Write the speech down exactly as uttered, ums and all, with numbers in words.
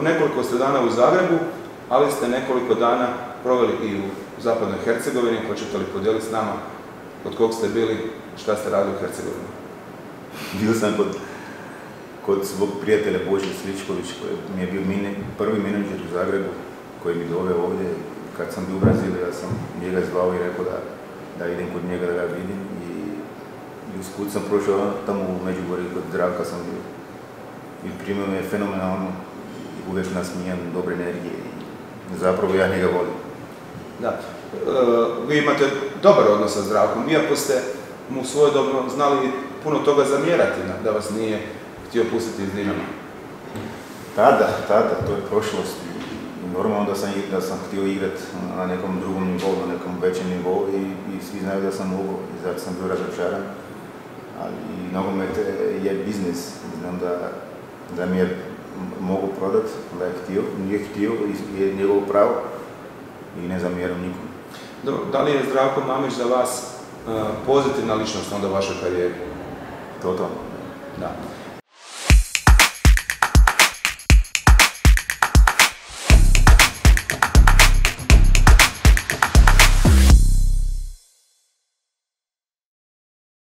nekoliko ste dana u Zagrebu, ali ste nekoliko dana proveli i u zapadnoj Hercegovini. Hoćete li podijeliti s nama kod kog ste bili, šta ste radili u Hercegovini? Bio sam kod, kod svog prijatelja Bože Sličković, koji mi je bio mine, prvi menadžer u Zagrebu, koji mi doveo ovdje. Kad sam bio u Brazilu, ja sam njega zvao i rekao da, da idem kod njega da ga vidim. I, i usput sam prošao tamo u Međugorju, kod Zdravka sam bio. I primio me fenomenalno, uvijek nasmijan, dobre energije. I zapravo ja njega volim. Da. E, vi imate dobar odnos sa Zdravkom, iako ste mu svojedobno znali puno toga zamjerati, da vas nije htio pustiti iz Dinama. Tada, tada, to je prošlost. I normalno da sam, da sam htio igrati na nekom drugom nivou, na nekom većem nivou i, i svi znaju da sam mogao i zato sam bio razočaran. Ali nogomet je biznis. Znam da, da mi je mogu prodati, da je htio, nije htio i je njegovo pravo i ne zamjeram nikom. Dobro, da li je Zdravko Mamić za vas uh, pozitivna ličnost onda u vašoj karijeri? Totalno. Da.